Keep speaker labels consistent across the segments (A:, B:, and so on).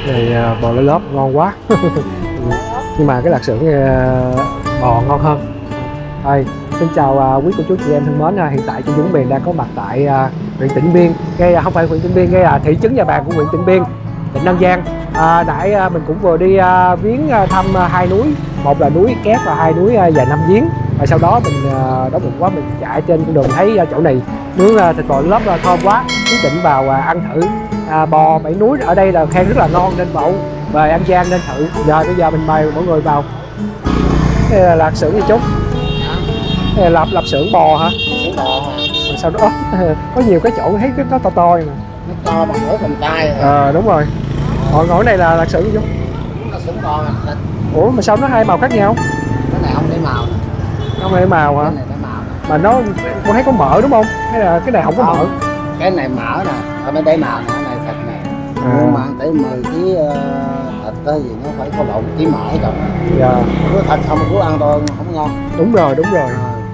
A: Này bò lá lốp ngon quá. Nhưng mà cái lạp xưởng bò ngon hơn. Đây, xin chào quý cô chú chị em thân mến. Hiện tại Chị Dũng Miền đang có mặt tại huyện Tịnh Biên, không phải huyện Tịnh Biên, đây là thị trấn Nhà Bàng của huyện Tịnh Biên, tỉnh An Giang. Nãy mình cũng vừa đi viếng thăm hai núi, một là núi Kép và hai núi Già Nam Giếng. Và sau đó mình đói bụng quá, mình chạy trên con đường thấy chỗ này nướng thịt bò lốp thơm quá, quyết định vào ăn thử. Bò Bảy Núi ở đây là khen rất là ngon nên Bậu về An Giang nên thử. Bây giờ mình mời mọi người vào. Đây là lạp xưởng gì chú? Đây là lạp xưởng bò hả?
B: Xưởng bò hả?
A: Sao đó có nhiều cái chỗ thấy nó to to này nè.
B: Nó to bằng nửa cầm tay.
A: Đúng rồi. Ngồi này là lạp xưởng gì chú?
B: Nó xưởng bò thịt.
A: Ủa mà sao nó hai màu khác nhau?
B: Cái này không để màu.
A: Không để màu hả?
B: Cái này để màu.
A: Mà nó con thấy có mỡ đúng không? Hay là cái này không có mỡ?
B: Cái này mỡ nè, ở bên đây màu nè, cái này thịt này. Nhưng mà ăn tới 10 kg thịt đó gì nó phải có lộn tí mỡ hết rồi.
A: Dạ.
B: Cứ thịt không cứ ăn thôi không ngon.
A: Đúng rồi, đúng rồi.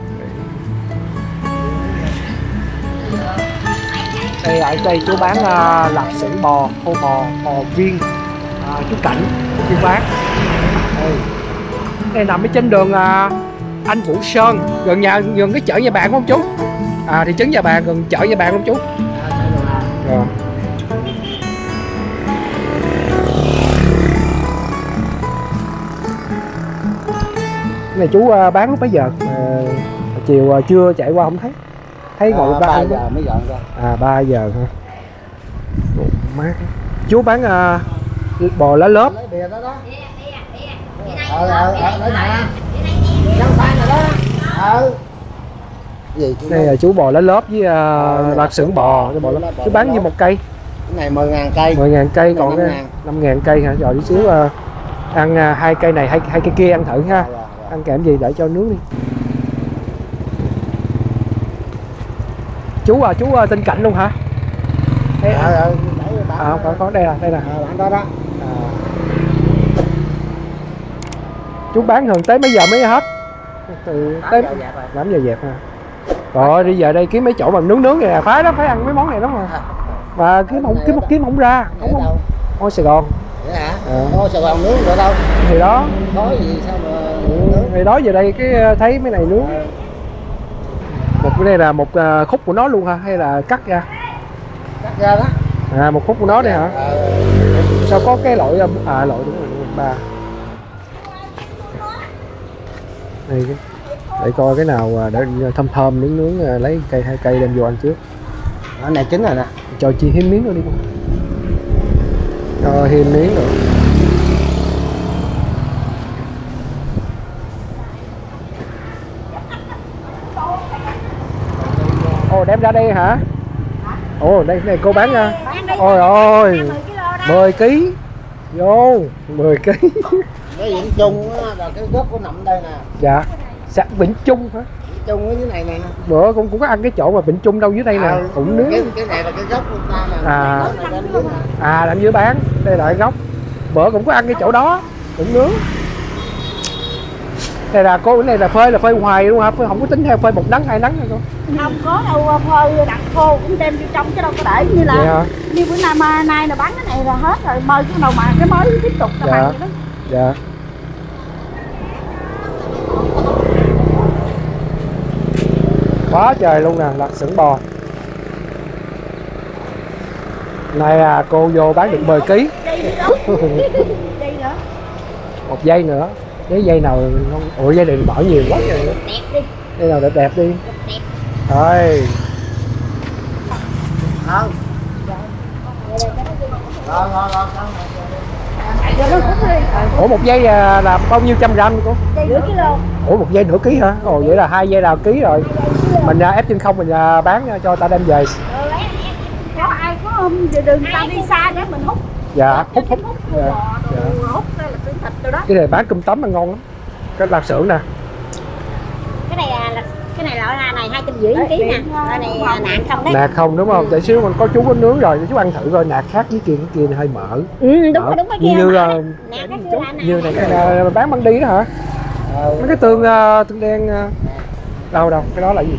A: Đây ở đây chú bán lạp xưởng bò, khô bò viên, chú Cảnh chú bán. Đây nằm ở trên đường Anh Vũ Sơn, gần cái chợ Nhà Bàng không chú? Thị trấn Nhà Bàng gần chợ Nhà Bàng không chú? Rồi. Cái này chú bán lúc mấy giờ? Chiều trưa chạy qua không thấy. Thấy ngồi
B: 3 giờ mới dọn ra.
A: 3 giờ hả? Mát. Chú bán bò lá lốp.
B: Lấy bìa đó đó. Lấy nè. Trong khoai này đó. Gì?
A: Đây là chú bò lá lốp với lạp xưởng bò. Chú bán như một cây.
B: Cái này 10.000 cây.
A: 10.000 cây, còn 5.000 cây hả? Rồi tí xíu ăn hai cây này, hai cây kia ăn thử ha. Ăn kèm gì để cho nướng đi. Chú tên Cảnh luôn hả? Có đây nè.
B: Bạn đó đó.
A: Chú bán thường tới mấy giờ mới hết? Từ tới 8 giờ dẹp ha. Rồi đi về đây kiếm mấy chỗ mà nướng này nè, phải ăn mấy món này lắm mà. Và kiếm không ra, không. Ôi Sài Gòn.
B: Vậy hả? Ôi Sài Gòn nướng được đâu?
A: Thì đó.
B: Có gì sao mà nướng?
A: Thì đó giờ đây cái thấy mấy này nướng. Một cái này là một khúc của nó luôn hả? Hay là cắt ra?
B: Cắt ra đó.
A: Một khúc của nó đây hả? Sao có cái loại loại đúng rồi, 3. Đây để coi cái nào để thơm nướng lấy hai cây đem vô ăn trước.
B: Cái này chín rồi nè.
A: Cho chi hiếm miếng rồi đi. Cho hiếm miếng rồi. Ồ đem ra đây hả? Ồ đây này cô bán nha. Ôi ôi 10 kg. Vô 10 kg.
B: Cái Vĩnh Trung là cái gốc của nằm đây nè.
A: Dạ. Xã Vĩnh Trung hả?
B: Vĩnh Trung ở dưới này nè.
A: Bữa cũng có ăn cái chỗ mà Vĩnh Trung đâu dưới đây nè, cũng nướng.
B: Cái này là cái gốc của ta nè.
A: Đang dưới bán. Đây là cái gốc. Bữa cũng có ăn cái chỗ đó, cũng nướng. Đây là cô, cái này là phơi hoài luôn hả? Không có tính theo phơi 1 nắng 2 nắng hả cô?
C: Không có đâu, phơi đặt khô cũng đem vô trong chứ đâu có để như là như bữa nay là bán cái này là hết rồi, mời cái đầu mà cái mới tiếp tục ta bán vậy đó.
A: Dạ. Quá trời luôn nè, lạp xưởng bò. Này cô vô bán được 10 kg. Một dây nữa. Cái dây nào không? Ủa dây này bỏ nhiều quá vậy.
C: Đẹp đi.
A: Dây nào đẹp đi. Rồi. Ủa một dây là bao nhiêu trăm gram cô?
C: Nửa kg.
A: Ủa một dây nửa ký hả? Ồ vậy là 2 dây là ký rồi. Mình ép trên không mình bán cho ta đem về.
C: Có ai có đường ta đi xa để mình hút.
A: Dạ, hút.
C: Hút đây là xưởng thịt rồi đó.
A: Cái này bán cơm tấm ăn ngon lắm. Cái lạp xưởng nè.
C: Cái này loại này 250 kg nè. Loại này nạc không đấy.
A: Nạc không đúng không? Để xíu mình có chú có nướng rồi, chú ăn thử coi nạc khác với kia hơi mỡ.
C: Đúng cái kia.
A: Như này cái bán băng đi đó hả? Mấy cái tương đen đâu cái đó là gì?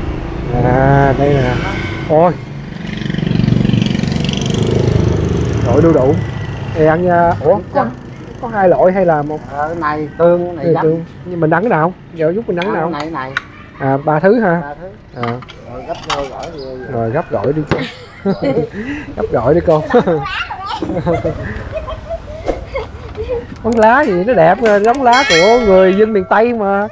A: Đây nè. Ôi. Gỏi đu đủ thì ăn ủa có hai loại hay là một?
B: Cái này tương, cái này
A: tương. Nhưng mình ăn cái nào? Giờ giúp mình ăn cái nào?
B: Cái này.
A: À, ba thứ ha.
B: Ba thứ.
A: À.
B: Rồi gấp đôi gỏi đi.
A: Rồi gấp gỏi đi cô. Gấp gỏi đi cô. Món lá gì nó đẹp, giống lá của người dân miền Tây mà.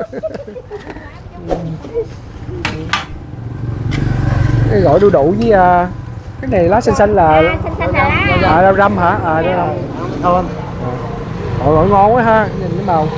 A: Cái gỏi đu đủ với cái này lá xanh xanh là rau răm hả? À rau răm.
B: Thơm.
A: Gỏi ngon quá ha, nhìn cái màu.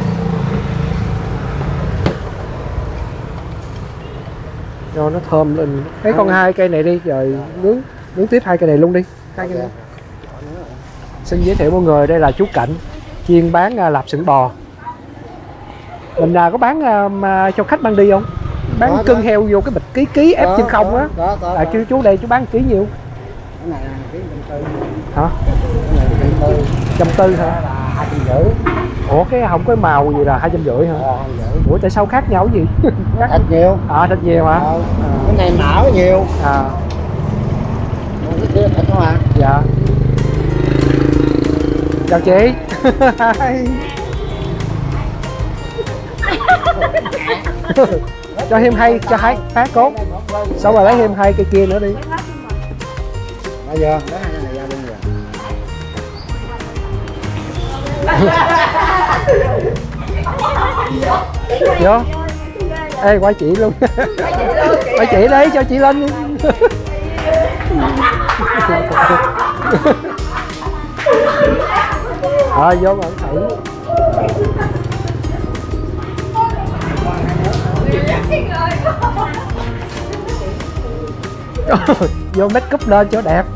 A: Cho nó thơm lên. Thấy con hai cây này đi, rồi nướng tiếp hai cây này luôn đi. Hai cây này. Xin giới thiệu mọi người, đây là chú Cảnh chuyên bán lạp xưởng bò. Mình có bán cho khách mang đi không? Bán cưng heo vô cái bịch ký ép trên không á. À chú đây chú bán ký nhiêu?
B: Cái này là ký 140.
A: Hả?
B: Cái này
A: 140 hả?
B: 250.
A: Ủa cái không có màu gì là 250 hả?
B: 250.
A: Ủa tại sao khác nhau cái gì?
B: Thịt nhiều.
A: À thịt nhiều hả?
B: Cái này mỡ nhiều.
A: À.
B: Cái kia thịt không à?
A: Dạ. Chào chị. Cho thêm hay, cho hai phát cốt. Xong rồi lấy thêm hai cây kia nữa đi.
B: Bây giờ lấy hai cái này ra luôn rồi.
A: Vô. Ê qua chị luôn. Qua chị đấy, cho chị lên. Rồi vô mà thử. Vô make up lên cho đẹp.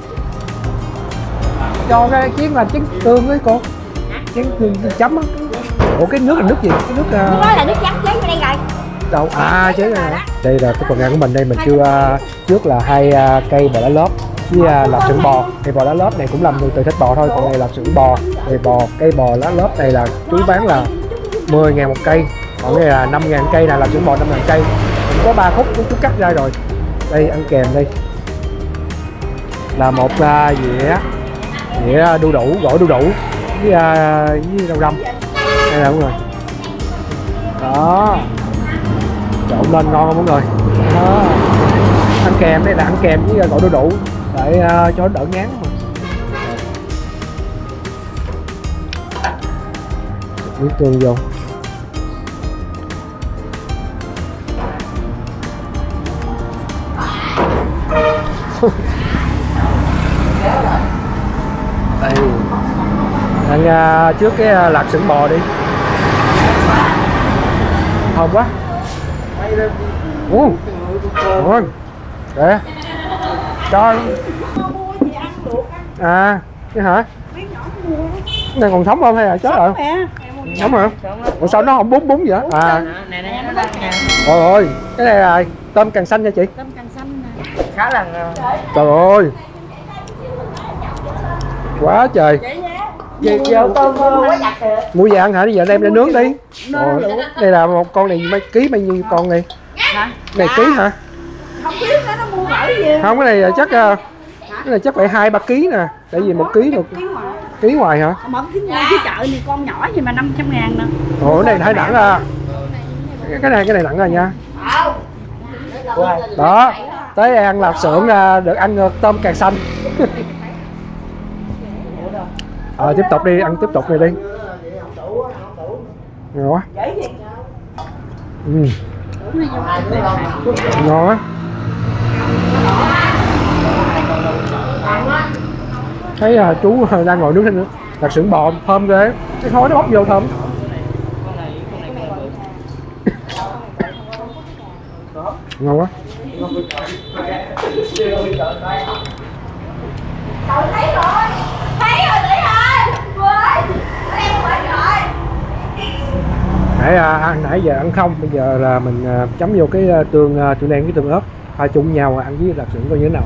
A: Cho cái chén là chén tương ấy cô. Chén tương chấm á. Ủa cái nước là nước gì? Cái nước
C: nói là nước chấm chế ở đây rồi.
A: đâu? À chế này. Đây là cái phần ăn của mình đây, mình chưa trước là hai cây bò lá lốp với lạp xưởng bò. Thì bò lá lốp này cũng làm từ thịt bò thôi, còn này lạp xưởng bò. Thì cây bò lá lốp này là chú bán là 10.000 một cây, còn này là 5.000 cây, này lạp xưởng bò 5.000 cây. Cũng có 3 khúc chú cắt ra rồi. Đây ăn kèm đây là một dĩa đu đủ, gỏi đu đủ với rau răm. Đây là mọi người. Đó. Trộn lên ngon không mọi người. Đó. Ăn kèm, đây là ăn kèm với gỏi đu đủ để cho nó đỡ ngán mà. Miếng tương vô. Đây. Ăn trước cái lạp xưởng bò đi. Thơm quá. Ngon. Để. Cho. À, cái hả? Này còn sống không hay là chết rồi? Sống hả? Ủa sao nó không bún vậy? À. Trời ơi, cái này là tôm càng xanh nha chị.
C: Tôm càng xanh nè.
B: Khá là
A: Trời ơi. Quá trời.
B: giờ tôm quá chặt kìa.
A: Mua về ăn hả? Giờ đem ra nướng đi. Đây là một con này mấy ký bao nhiêu con này?
C: Hả?
A: Này ký hả?
C: Không biết nó mua gỏi gì.
A: Không, cái này là chắc cái này chắc phải 2-3 ký nè. Tại vì 1 ký được. Ký ngoài hả?
C: Mà cái chợ này con nhỏ gì mà 500.000 nè.
A: Ồ cái này hơi nặng à. Cái này nặng rồi nha. Đó. Tới ăn lạp xưởng được ăn tôm càng xanh. Tiếp tục đi, ăn tiếp tục này đi. Ngon quá. Ngon á. Thấy chú đang ngồi nướng thêm lạp xưởng bò thơm ghê. Cái khói nó bốc vô thơm. Ngon quá.
C: Thấy rồi tỷ ơi.
A: Nãy giờ ăn không, bây giờ là mình chấm vô cái tương đen với tương ớt pha chung nhau ăn với lạp xưởng coi như thế nào.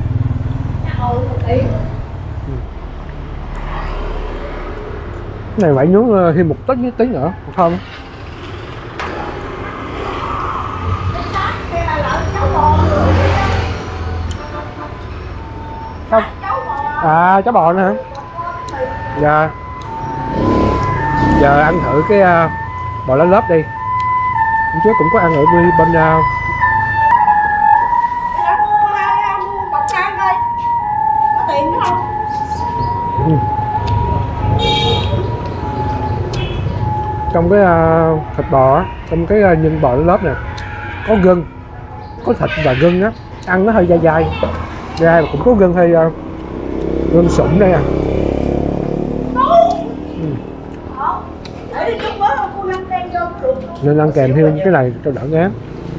A: Cái này phải nướng thêm một tí nữa, thơm. Không. À, cháo bò nữa hả? Dạ. Giờ ăn thử cái bò lá lốp đi. Hôm trước cũng có ăn ở bên
C: Bọc rang coi. Có tiền nữa không?
A: trong cái thịt bò á, trong cái nhân bò lá lốp này có gân, có thịt và gân á, ăn nó hơi dai dai mà cũng có gân hơi gân sụn đây à. Nên ăn kèm thêm cái này cho đỡ ngán.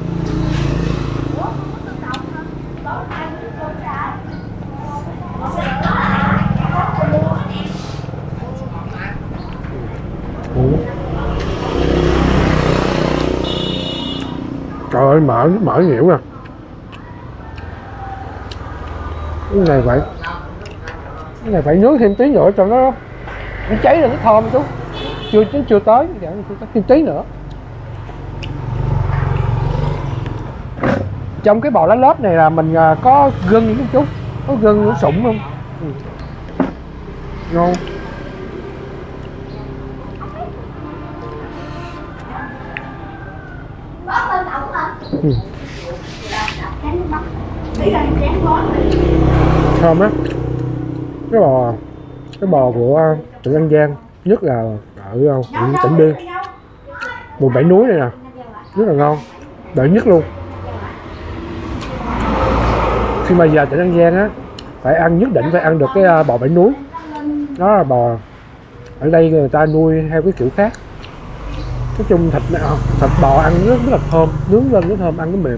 A: Trời ơi, mỡ nhiều nè. Cái này phải nướng thêm tí nữa cho nó cháy rồi nó thơm chú. Chưa tới, thêm tí nữa. Trong cái bò lá lốp này là mình có gân không chú? Có gân nó sụn không? Ngon. Thơm á. Cái bò của tỉnh An Giang, nhất là ở tỉnh Biên, vùng Bảy Núi này nè, rất là ngon, đợi nhất luôn. Khi mà vào tỉnh An Giang á, phải ăn, nhất định phải ăn được cái bò Bảy Núi. Đó là bò ở đây người ta nuôi theo cái kiểu khác. Nói chung thịt bò ăn rất là thơm, nướng lên nó thơm, ăn nó mềm.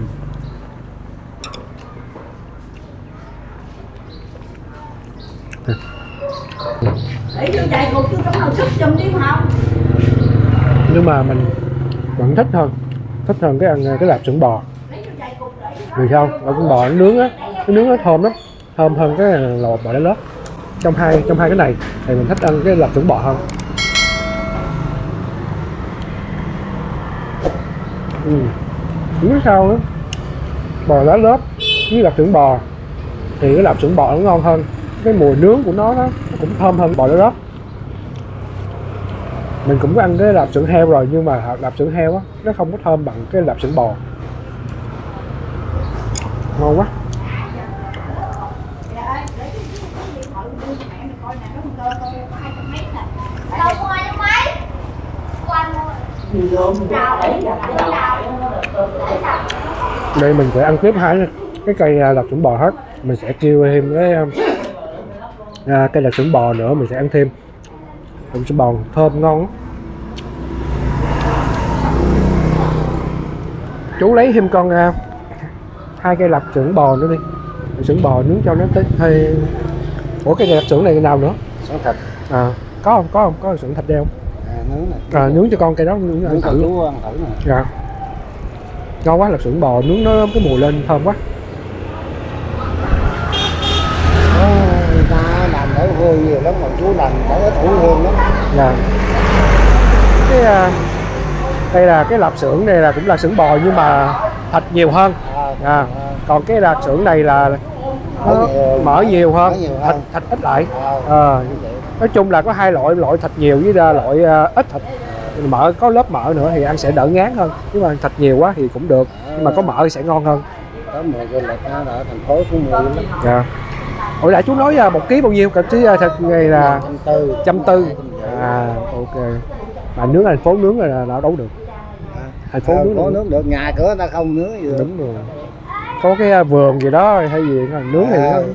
C: Để vô chạy cục chứ trong nào sức chùm đi không?
A: Nhưng mà mình vẫn thích hơn cái ăn cái lạp xưởng bò. Vì sao? Ở con bò nó nướng á, cái nướng nó thơm lắm, thơm hơn cái lò bò lá lốp. Trong hai cái này thì mình thích ăn cái lạp xưởng bò hơn. Không biết sao nữa, bò lá lốp với lạp xưởng bò thì cái lạp xưởng bò nó ngon hơn, cái mùi nướng của nó cũng thơm hơn bò lá lốp. Mình cũng có ăn cái lạp xưởng heo rồi, nhưng mà lạp xưởng heo á nó không có thơm bằng cái lạp xưởng bò. Ngon quá. Đây mình sẽ ăn tiếp hai cái cây lạp xưởng bò hết. Mình sẽ kêu thêm cái cây lạp xưởng bò nữa, mình sẽ ăn thêm. Lạp xưởng bò thơm ngon lắm. Chú lấy thêm con 2 cây lạp xưởng bò nữa đi. Lạp xưởng bò nướng cho nó hơi. Ủa cái lạp xưởng này nào nữa?
B: Xưởng thịt.
A: À, có không? Có xưởng thịt đeo.
B: Nướng này.
A: Nướng cho con cây đó nướng ăn thử.
B: Chú ăn thử nè.
A: Dạ. Ngon quá, lạp xưởng bò nướng nó cái mùi lên thơm quá.
B: Người ta làm đỡ hôi nhiều lắm mà chú làm đỡ thủ hương lắm.
A: Dạ. Đây là cái lạp xưởng này là cũng là xưởng bò nhưng mà thịt nhiều hơn. Còn cái lạp xưởng này là mỡ nhiều hơn, thịt ít lại. Nói chung là có hai loại thịt nhiều với loại ít thịt. Mỡ có lớp mỡ nữa thì ăn sẽ đỡ ngán hơn, nhưng mà thịt nhiều quá thì cũng được, nhưng mà có mỡ thì sẽ ngon hơn.
B: Có một cái lịch ở thành phố Phú Mỹ lắm.
A: Dạ. Hồi nãy chú nói 1 kg bao nhiêu? Cái thịt này là 140. Ok. Mà nướng thành phố nướng là đâu được. Thành phố
B: nướng được, nhà cửa người ta không nướng gì được.
A: Đúng rồi. Có cái vườn gì đó hay gì nướng thì nó.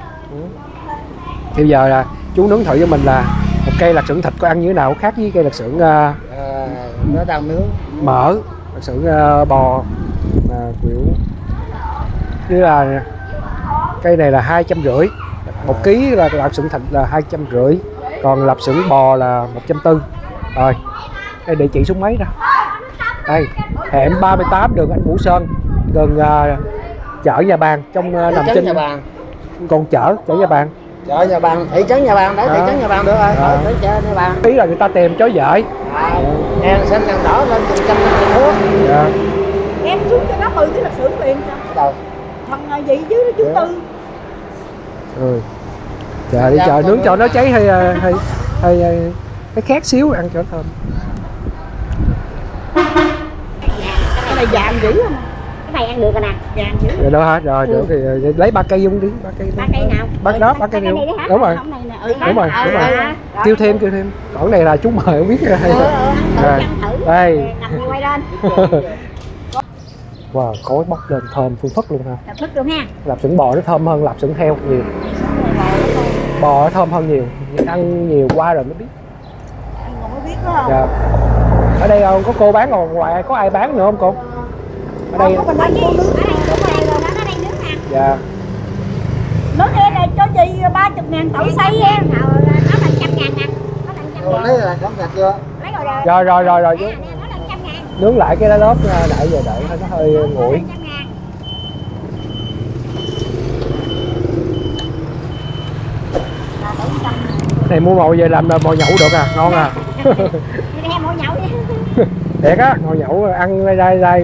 A: Bây giờ là chú nướng thử cho mình là một cây lạp xưởng thịt có ăn như thế nào khác với cây lạp xưởng
B: nó đang nướng
A: mỡ, lạp xưởng bò kiểu như là cây này là 250, 1 kg là lạp xưởng thịt là 250, còn lạp xưởng bò là 140. Rồi đây địa chỉ số mấy đó? Đây hẻm 38 đường Anh Vũ Sơn, gần chợ Nhà Bàng, trong nằm trên
B: Nhà Bàng.
A: Còn chợ Nhà Bàng.
B: Chợ Nhà Bàng, thị trấn Nhà Bàng, đấy thị trấn Nhà Bàng được rồi. Thị trấn Nhà Bàng.
A: Ý là người ta tìm chó dại.
B: Đèn xanh đèn đỏ lên 150 thuốc.
C: Em xuống cho nó 10 cái lạp xưởng liền cho.
B: Đâu?
C: Bằng gì chứ nó chú Tư.
A: Chờ đi chờ nướng cho nó cháy hơi cái khét xíu ăn cho thơm.
C: Cái này vàng dữ không? Cái này ăn được rồi nè, vàng dữ.
A: Rồi đó hả? Rồi được thì lấy 3 cây dung đi, 3 cây.
C: 3 cây nào?
A: 3 cây đều. Đúng rồi. Đúng rồi. Kêu thêm. Còn này là chú mời không biết hay. Đây.
C: Quay lên.
A: Wow, khói bốc lên thơm phun phất luôn ha.
C: Phất luôn ha.
A: Lạp xưởng bò nó thơm hơn lạp xưởng heo nhiều. Bò nó thơm hơn nhiều, ăn nhiều qua rồi mới biết.
C: Ăn rồi mới biết đó không?
A: Dạ. Ở đây có cô bán, còn ngoài có ai bán nữa không cô? Ở đây.
C: Có mình bán cô nướng. Ở đây rồi đó, ở đây nướng nè.
A: Dạ.
C: Nói nghe này cho chị 30.000 tự xây em. Nó là 100.000 nè. Nó là 100.000.
B: Lấy là không sạch chưa?
C: Lấy rồi.
A: Rồi.
C: Nó là 100.000.
A: Nướng lại cái lá lớp nãy giờ đợi nó hơi nguội. Này mua mồi về làm mồi nhậu được à, ngon à.
C: Đi đem mồi nhậu đi.
A: Đẹp á, mồi nhậu ăn lai. Đây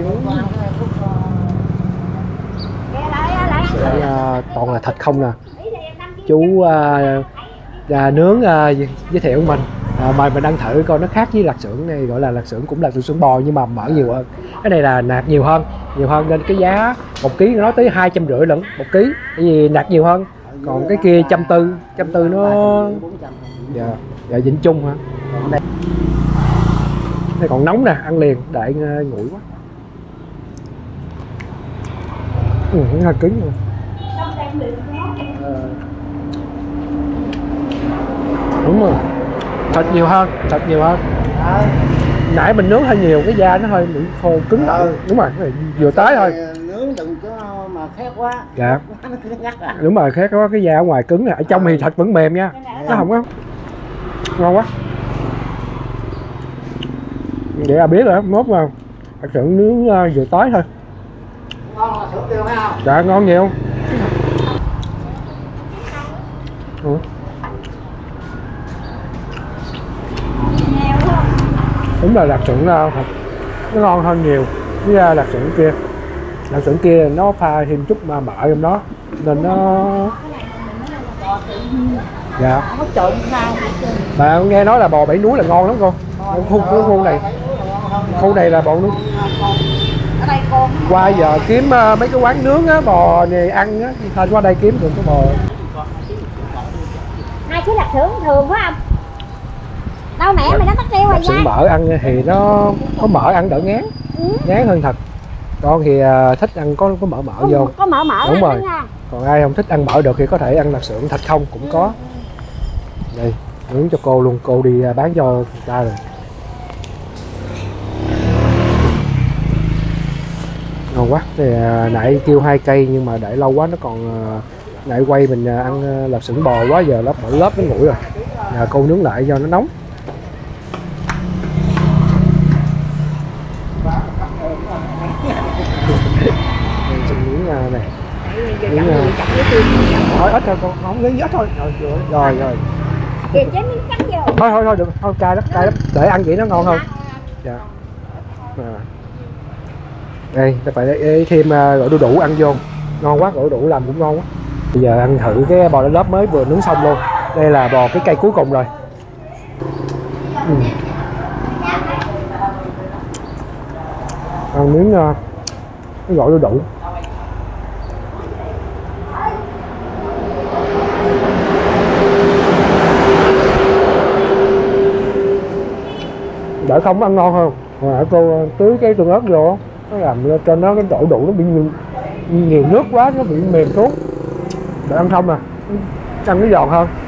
A: toàn là thịt không nè. Chú nướng giới thiệu mình. Mời mình ăn thử coi nó khác với lạp xưởng này, gọi là lạp xưởng cũng là lạp xưởng bò nhưng mà mỡ nhiều hơn. Cái này là nạc nhiều hơn nên cái giá 1 ký nó tới 250 lận 1 ký, tại vì nạc nhiều hơn. Còn cái kia 140 nó dạ Vĩnh Trung hả? Đây còn nóng nè, ăn liền đợi nguội quá. Nó hơi cứng rồi. Đúng rồi, thịt nhiều hơn. Nãy mình nướng hơi nhiều, cái da nó hơi bị khô cứng. Đúng rồi, vừa tới thôi.
B: Nướng đừng có mà khét quá.
A: Dạ.
B: Nó ngắt à.
A: Đúng rồi, khét quá, cái da ở ngoài cứng nè, ở trong thì thịt vẫn mềm nha. Nó không có ngon quá. Vậy là biết rồi, mốt mà thật sự nướng vừa tới thôi.
B: Ngon là sữa tiêu phải không?
A: Dạ ngon nhiều. Đúng là lạp xưởng thật, nó ngon hơn nhiều với lạp xưởng kia. Lạp xưởng kia nó pha thêm chút mỡ trong đó nên nó dạ. Bà nghe nói là bò Bảy Núi là ngon lắm cô. Khu này là bò núi. Qua giờ kiếm mấy cái quán nướng á, bò này ăn á, thôi qua đây kiếm được cái bò.
C: Hai cái lạp xưởng thường phải không? Đâu mẹ mày nó mất tiêu rồi.
A: Lạp xưởng mỡ ăn thì nó có mỡ ăn đỡ ngán. Ngán hơn thật. Con thì thích ăn có mỡ vô.
C: Có mỡ.
A: Đúng rồi. Còn ai không thích ăn mỡ được thì có thể ăn lạp xưởng thịt không cũng có. Đây, nướng cho cô luôn, cô đi bán cho người ta rồi. Ngon quá. Thì nãy kêu 2 cây nhưng mà để lâu quá nó còn nãy quay mình ăn lạp xưởng bò quá giờ lớp nó nguội rồi. Cô nướng lại cho nó nóng. Nướng này. Thôi ít thôi con, không lấy ít thôi. Rồi. Thôi được, thôi cay lắm. Để ăn vậy nó ngon hơn. Dạ. Đây, ta phải để thêm gỏi đu đủ ăn vô. Ngon quá, gỏi đu đủ làm cũng ngon quá. Bây giờ ăn thử cái bò lá lốp mới vừa nướng xong luôn. Đây là bò cái cây cuối cùng rồi. Ăn miếng cái gỏi đu đủ. Đỡ không ăn ngon hơn. Hồi cô tưới cái tương ớt vô nó làm cho nó cái đậu đủ nó bị nhiều nước quá, nó bị mềm xuống. Để ăn xong nè, ăn nó giòn hơn.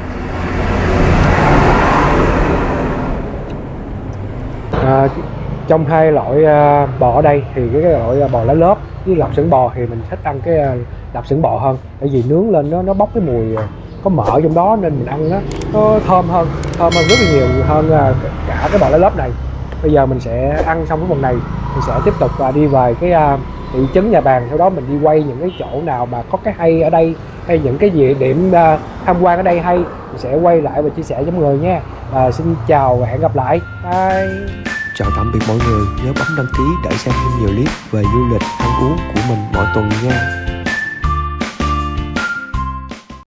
A: Trong hai loại bò ở đây thì cái loại bò lá lốp với lạp xưởng bò thì mình thích ăn cái lạp xưởng bò hơn, tại vì nướng lên nó bốc cái mùi có mỡ trong đó nên mình ăn nó thơm hơn rất là nhiều hơn cả cái bò lá lốp này. Bây giờ mình sẽ ăn xong cái phần này, mình sẽ tiếp tục đi về cái thị trấn Nhà Bàng, sau đó mình đi quay những cái chỗ nào mà có cái hay ở đây hay những cái địa điểm tham quan ở đây hay, mình sẽ quay lại và chia sẻ với mọi người nha. Xin chào và hẹn gặp lại. Bye.
D: Chào tạm biệt mọi người, nhớ bấm đăng ký để xem thêm nhiều clip về du lịch ăn uống của mình mỗi tuần nha.